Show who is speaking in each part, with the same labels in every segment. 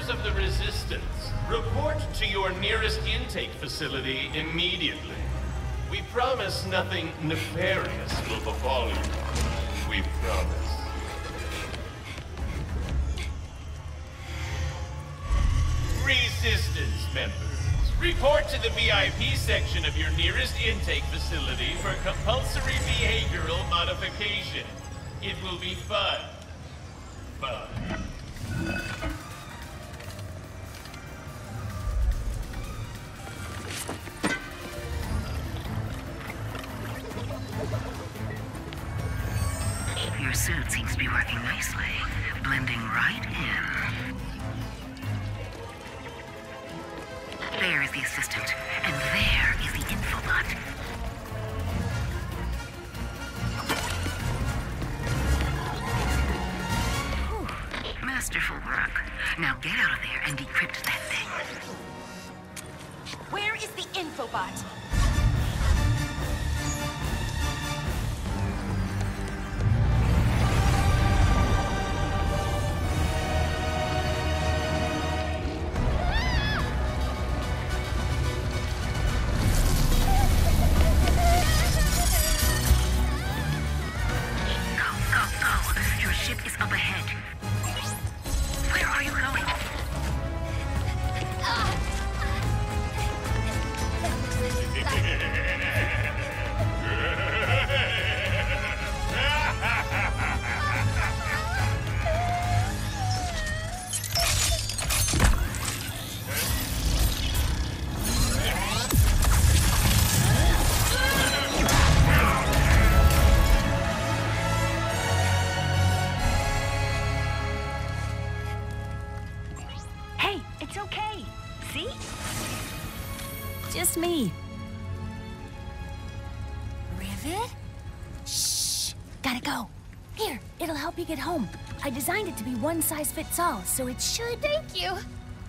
Speaker 1: members of the Resistance, report to your nearest intake facility immediately. We promise nothing nefarious will befall you. We promise. Resistance members, report to the VIP section of your nearest intake facility for compulsory behavioral modification. It will be fun. Fun.
Speaker 2: Your suit seems to be working nicely, blending right in. There is the assistant, and there is the infobot. Whew. Masterful work. Now get out of there and decrypt that thing.
Speaker 3: Where is the infobot?
Speaker 4: It's okay. See? Just me.
Speaker 3: Rivet?
Speaker 4: Shh. Gotta go. Here, it'll help you get home. I designed it to be one size fits all, so it should...
Speaker 3: Thank you.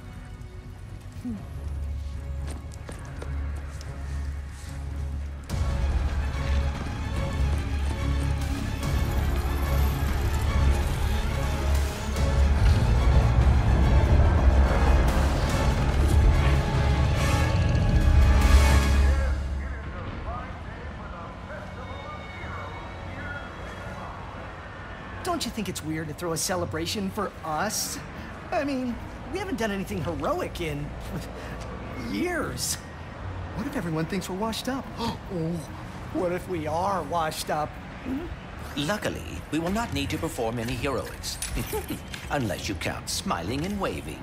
Speaker 5: Don't you think it's weird to throw a celebration for us? I mean, we haven't done anything heroic in years. What if everyone thinks we're washed up? Oh, what if we are washed up?
Speaker 6: Luckily, we will not need to perform any heroics. Unless you count smiling and waving.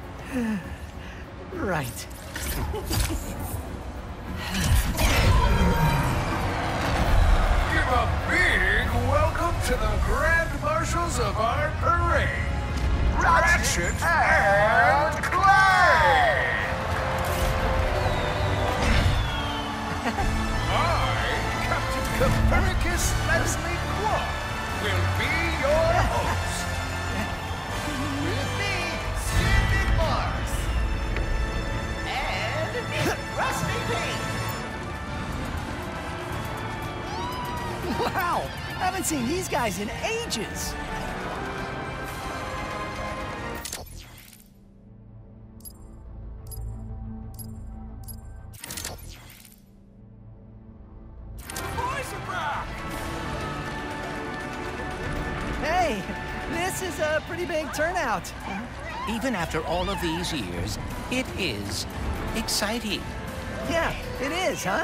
Speaker 5: Right.
Speaker 7: Give a big welcome to the Grand Marshals of our parade, Ratchet and Clank! I, Captain Copernicus Leslie Quark, will be your host. With me, Skip Mars. And me, Rusty Pete.
Speaker 5: Wow! Haven't seen these guys in ages! Hey, this is a pretty big turnout.
Speaker 6: Even after all of these years, it is exciting.
Speaker 5: Yeah, it is, huh?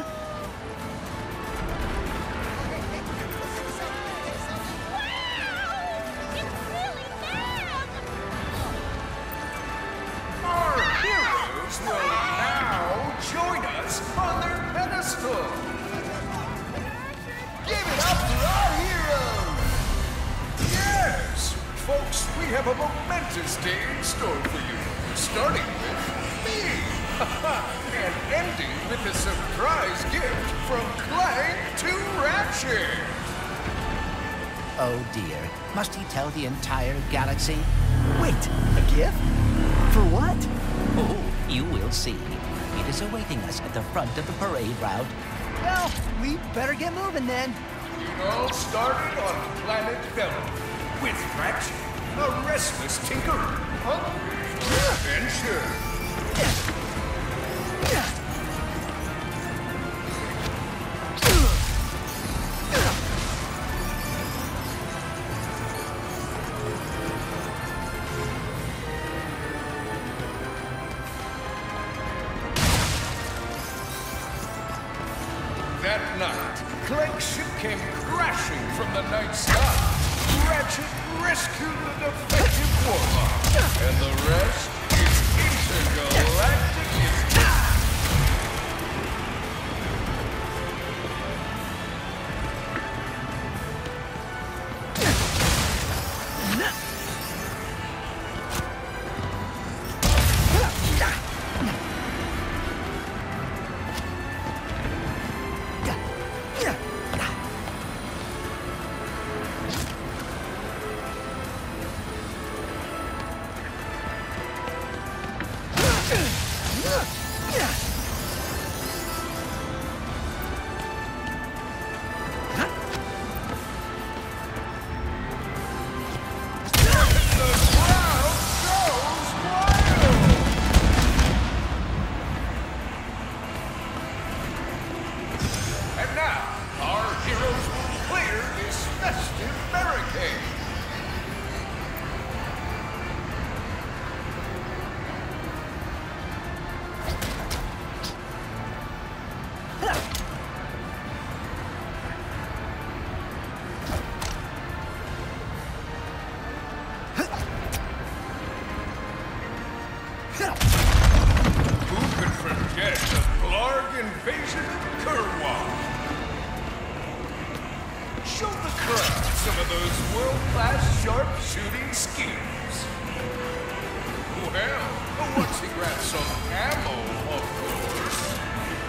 Speaker 7: Our heroes will now join us on their pedestal. Give it up for our heroes! Yes, folks, we have a momentous day in store for you. Starting with me. And ending with a surprise gift from Clank to Ratchet.
Speaker 6: Oh dear, must he tell the entire galaxy?
Speaker 5: Wait, a gift? For what?
Speaker 6: Oh, you will see. It is awaiting us at the front of the parade route.
Speaker 5: Well, we better get moving then.
Speaker 7: It all started on planet Bella with Ratchet, A restless tinkerer, hungry for adventure. That night, Clank's ship came crashing from the night sky. Ratchet rescued the defective warlock, and the rest is intergalactic history. And now, our heroes will clear this festive barricade. Who could forget the Blarg invasion of Kurwa? Show the crowd some of those world-class sharp-shooting skills. Well, once he grabs some ammo, of course.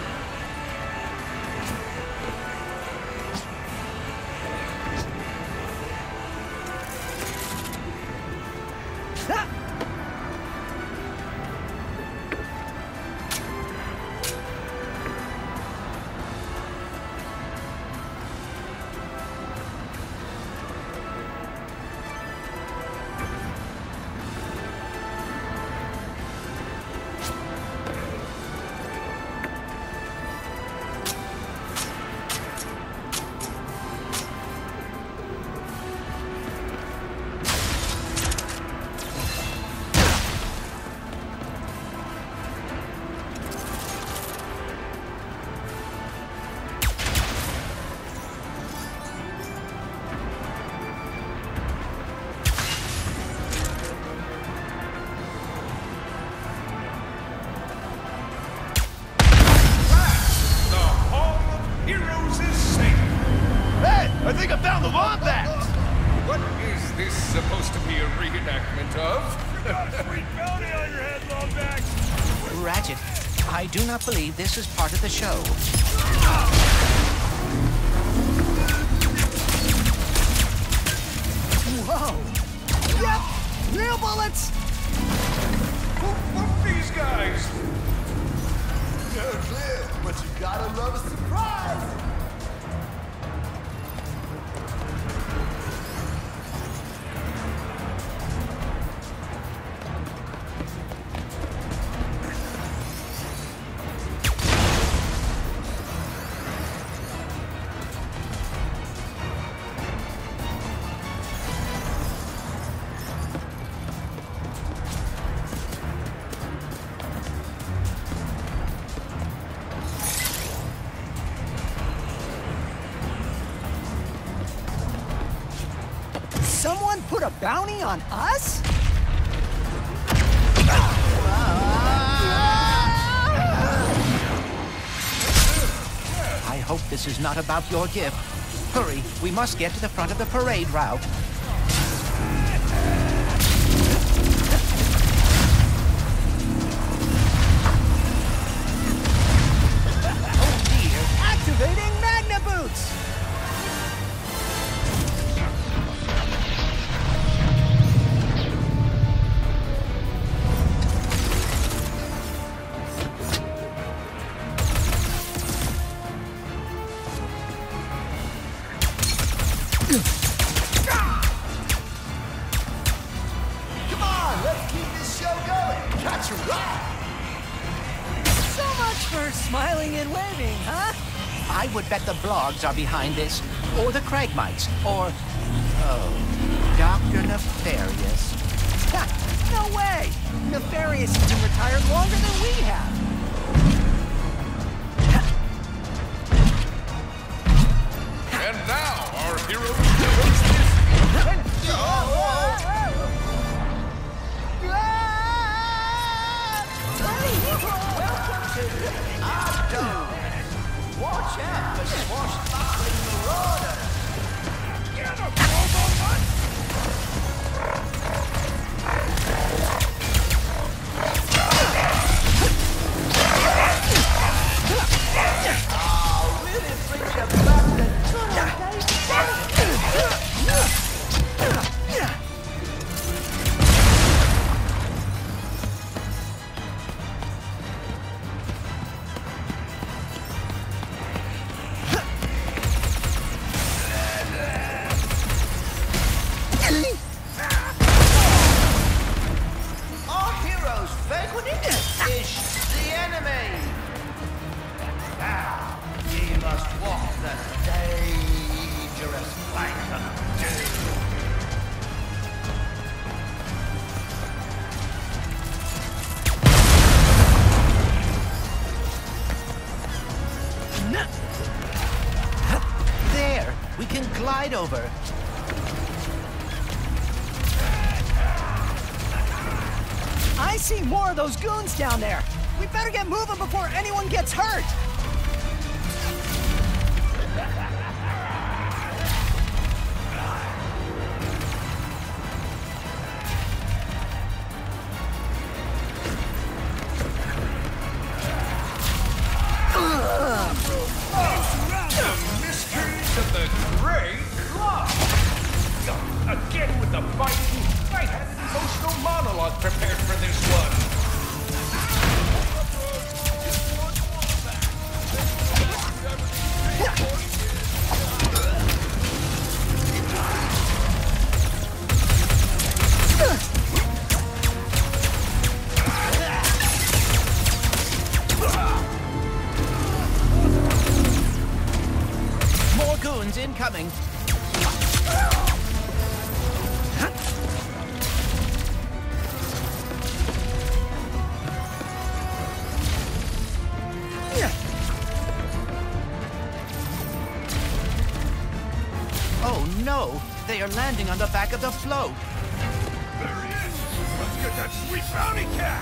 Speaker 8: I think I found the wombat!
Speaker 7: What is this supposed to be a reenactment of?
Speaker 8: Sweet bounty on your head, Lombax!
Speaker 6: Ratchet, I do not believe this is part of the show.
Speaker 5: Whoa! Yep! Real bullets!
Speaker 7: Whoop these guys!
Speaker 8: You're clear, but you gotta love a surprise!
Speaker 5: Someone put a bounty on us?
Speaker 6: I hope this is not about your gift. Hurry, we must get to the front of the parade route.
Speaker 5: Oh dear! Activating Magna Boots!
Speaker 8: Catch a ride!
Speaker 5: So much for smiling and waving, huh?
Speaker 6: I would bet the blogs are behind this, or the Cragmites, or... oh, Dr. Nefarious.
Speaker 5: Ha, no way! Nefarious has been retired longer than we have.
Speaker 7: And now, our heroes will host this.
Speaker 6: Watch out for swashbuckling marauders!
Speaker 7: Get a Robobot!
Speaker 8: Oh, really brings you back to good
Speaker 6: Our heroes vanquish the enemy! Now, ye must walk the dangerous plank of doom. There, we can glide over.
Speaker 5: I see more of those goons down there. We better get moving before anyone gets hurt.
Speaker 7: The mysteries of the Great Club! Again with the fighting! I had an emotional monologue prepared for this one!
Speaker 6: More goons incoming. Oh no! They are landing on the back of the float!
Speaker 7: There he is! Let's get that sweet bounty cat!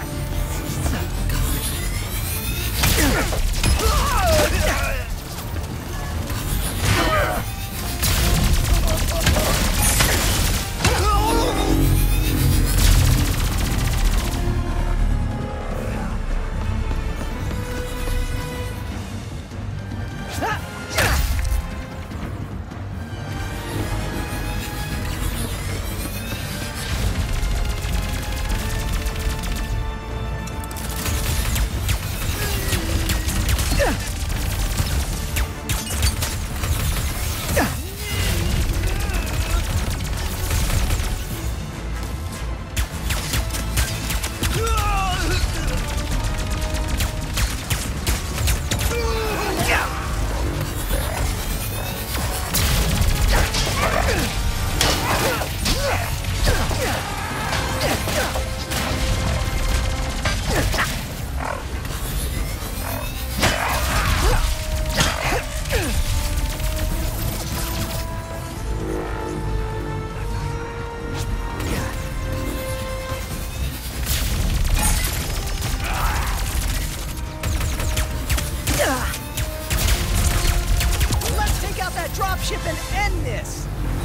Speaker 5: Let's take out that dropship and end this.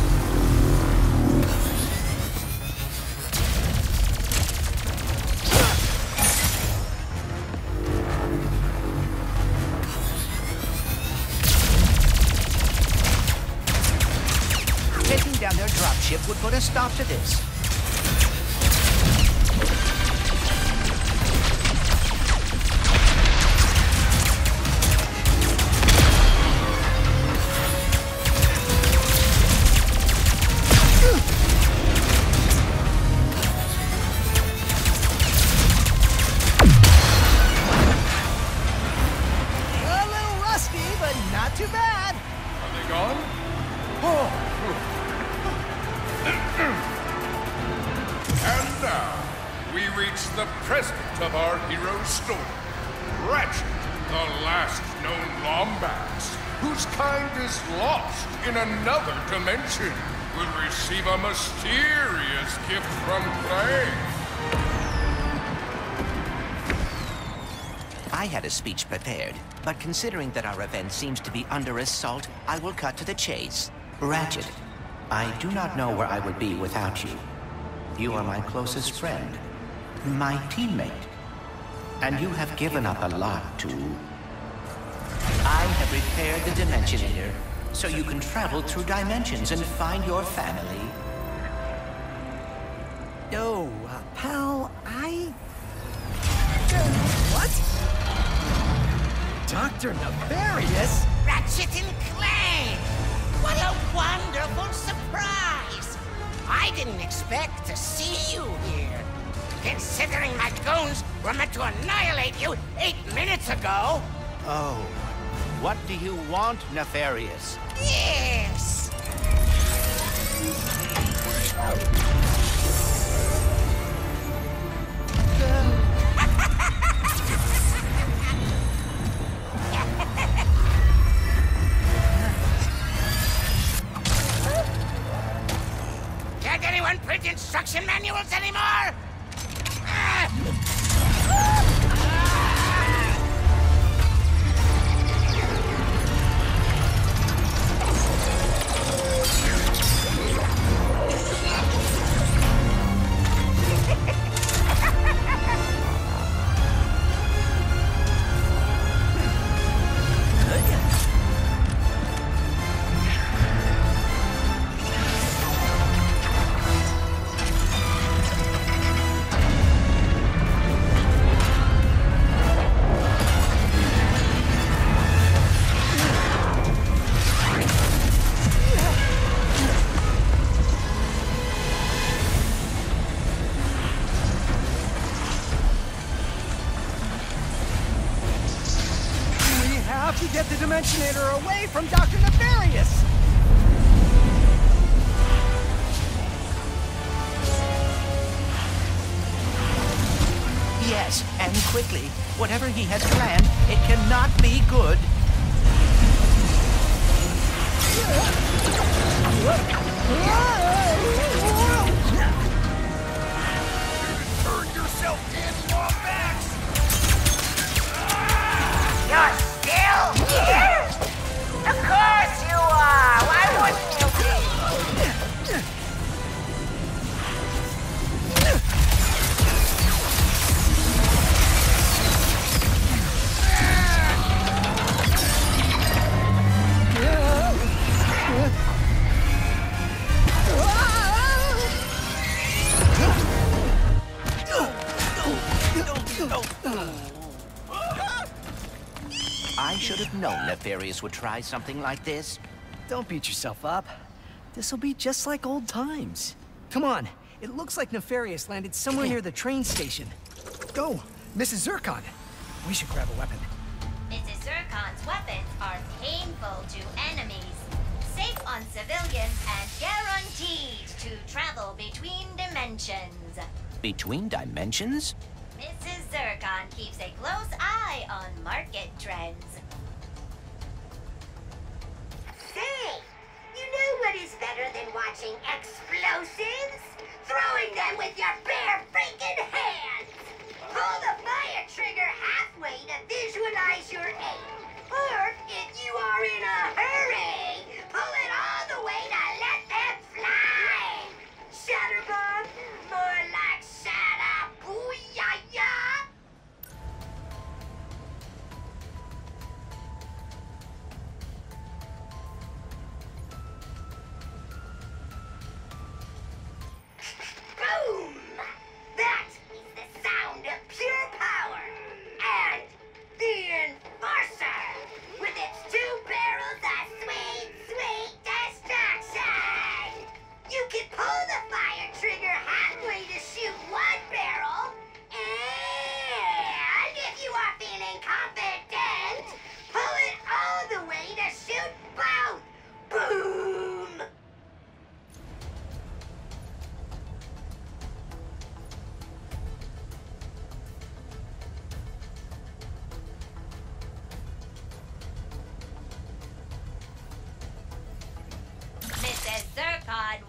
Speaker 6: Taking down their dropship would put a stop to this.
Speaker 7: the president of our hero's story. Ratchet, the last known Lombax, whose kind is lost in another dimension, will receive a mysterious gift from Clank.
Speaker 6: I had a speech prepared, but considering that our event seems to be under assault, I will cut to the chase. Ratchet, I do not know where I would be without you. You are my closest friend, my teammate, and you have given up a lot to... I have repaired the Dimensionator, so you can travel through dimensions and find your family.
Speaker 5: Yo, pal, what? Dr. Nefarious?
Speaker 9: Ratchet and Clank! What a wonderful surprise! I didn't expect to see you here. Considering my goons were meant to annihilate you 8 minutes ago.
Speaker 6: Oh, what do you want, Nefarious?
Speaker 9: Yes! Can't anyone print instruction manuals anymore?
Speaker 5: To get the Dimensionator away from Dr. Nefarious!
Speaker 6: Yes, and quickly. Whatever he has planned, it cannot be good.
Speaker 7: Turn yourself in, Lombax!
Speaker 9: You're still here? Of course you are! Why wouldn't you be?
Speaker 6: I should have known Nefarious would try something like this.
Speaker 5: Don't beat yourself up. This'll be just like old times. Come on, it looks like Nefarious landed somewhere near the train station. Go, Mrs. Zircon. We should grab a weapon.
Speaker 10: Mrs. Zircon's weapons are painful to enemies, safe on civilians, and guaranteed to travel between dimensions.
Speaker 6: Between dimensions?
Speaker 10: Mrs. Zircon keeps a close eye on market trends.
Speaker 11: Say, you know what is better than watching explosives? Throwing them with your bare freaking hands! Pull the fire trigger halfway to visualize your aim. Or, if you are in a hurry, pull it all the way to let them fly! Shatter bomb? More like shatter booyah!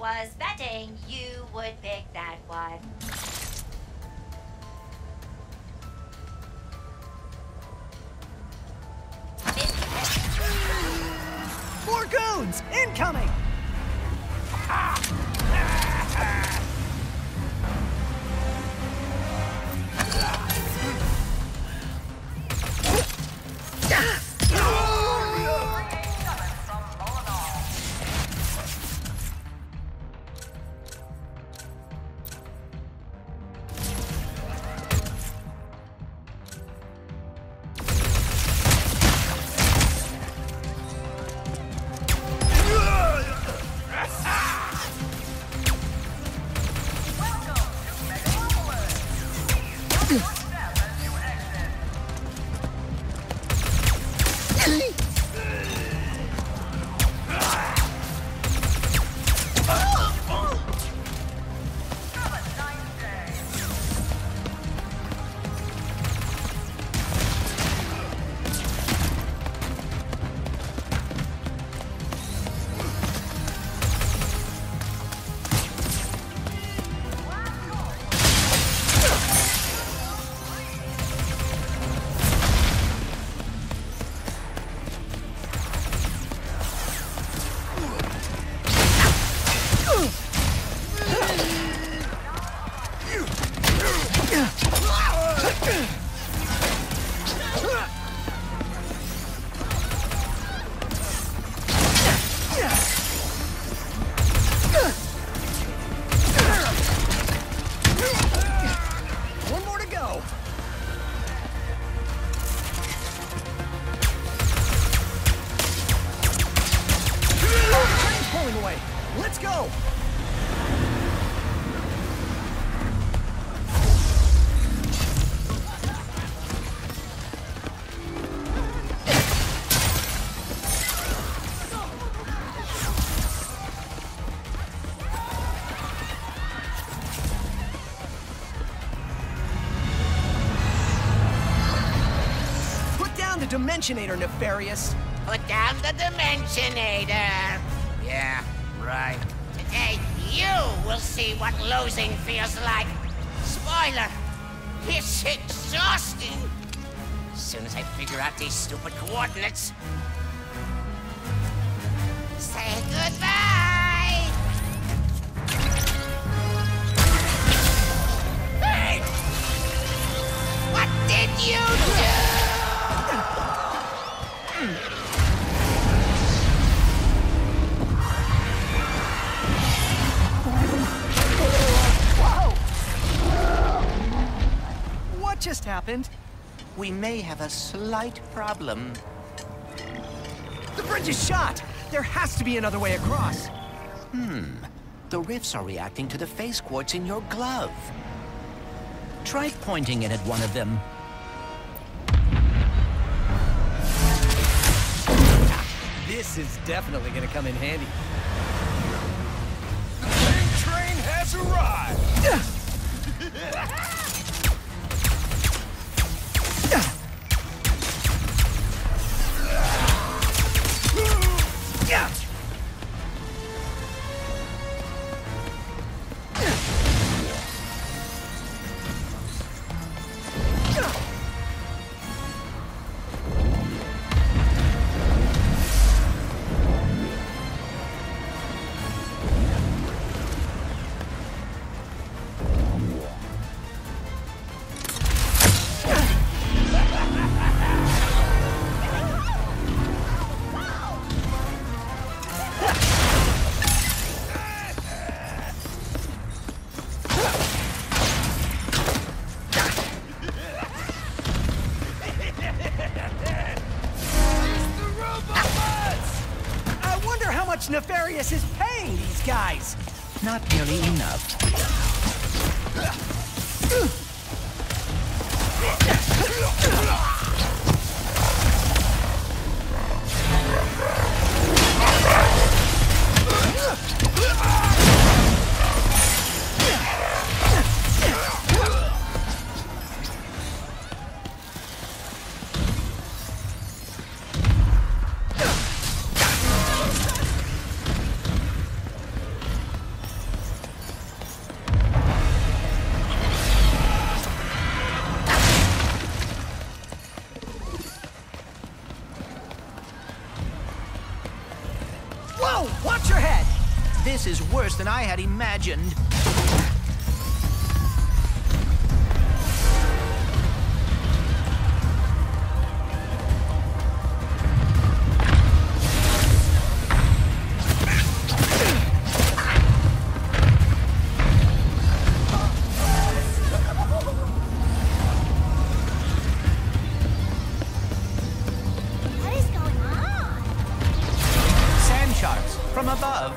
Speaker 10: was betting you would pick that one.
Speaker 5: More goons! Incoming! One more to go. Train's pulling away. Let's go. Dimensionator, Nefarious.
Speaker 9: Put down the Dimensionator. Yeah, right. Today, you will see what losing feels like. Spoiler, it's exhausting. As soon as I figure out these stupid coordinates. Say goodbye. Hey! What did you do?
Speaker 5: What just happened?
Speaker 6: We may have a slight problem.
Speaker 5: The bridge is shot! There has to be another way across.
Speaker 6: The rifts are reacting to the phase quartz in your glove. Try pointing it at one of them.
Speaker 5: This is definitely gonna come in handy.
Speaker 7: The main train has arrived!
Speaker 5: Nefarious is paying these guys!
Speaker 6: Not nearly enough. This is worse than I had imagined.
Speaker 4: What is going on?
Speaker 6: Sand sharks from above.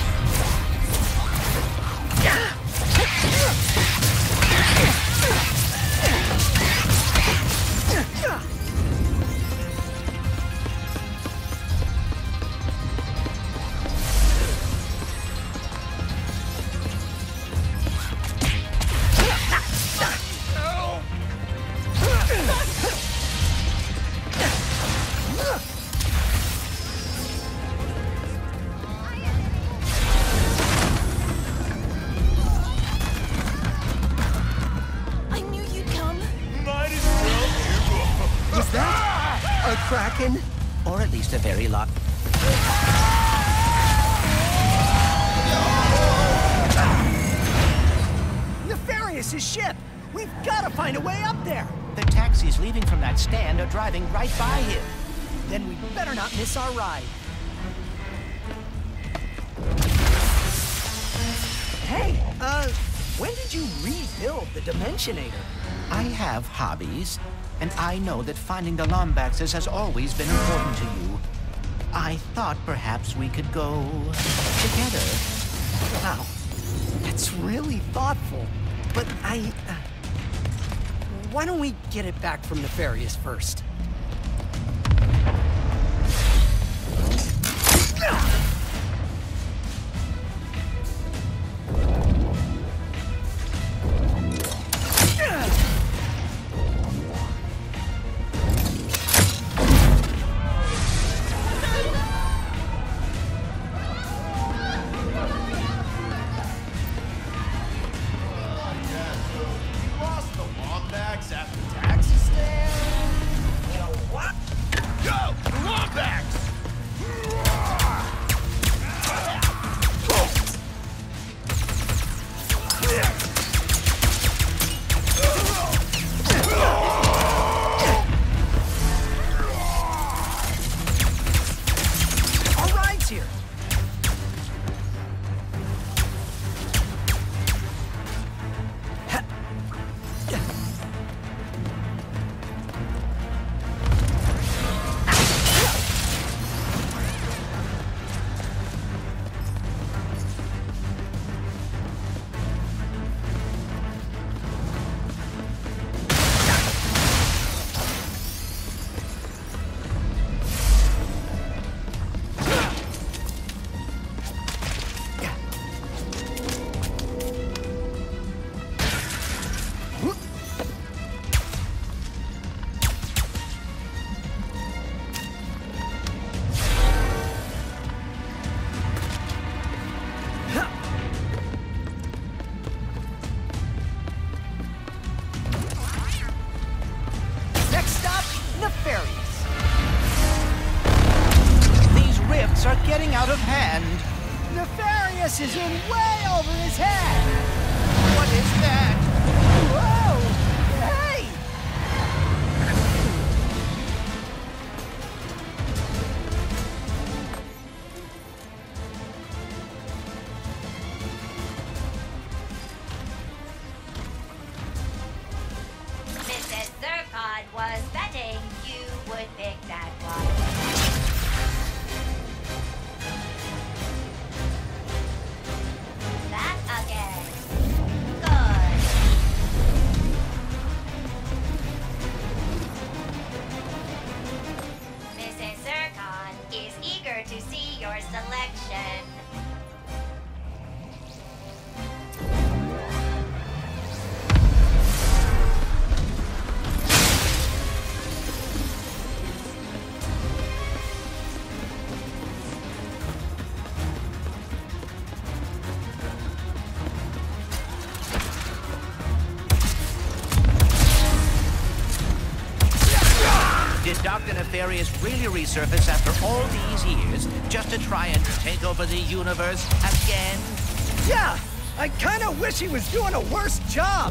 Speaker 4: I knew you'd come.
Speaker 1: Might as well.
Speaker 5: Is that a kraken?
Speaker 6: Or at least a very lot.
Speaker 5: Nefarious' ship! We've got to find a way up there!
Speaker 6: The taxis leaving from that stand are driving right by him.
Speaker 5: Then we better not miss our ride. Hey, when did you rebuild the Dimensionator?
Speaker 6: I have hobbies, and I know that finding the Lombaxes has always been important to you. I thought perhaps we could go together.
Speaker 5: Wow, that's really thoughtful. But why don't we get it back from Nefarious first?
Speaker 8: Lost the Lombax at the taxi stand? You know what? Go! The Lombax!
Speaker 5: Our ride's here. Next stop, Nefarious.
Speaker 6: These rifts are getting out of hand.
Speaker 5: Nefarious is in way over his head.
Speaker 6: What is that?
Speaker 5: Whoa! Hey!
Speaker 10: Mrs. Zircon was betting you would pick that one. That again. Good. Mrs. Zircon is eager to see your selection.
Speaker 6: Dr. Nefarious really resurface after all these years just to try and take over the universe again?
Speaker 5: Yeah! I kinda wish he was doing a worse job!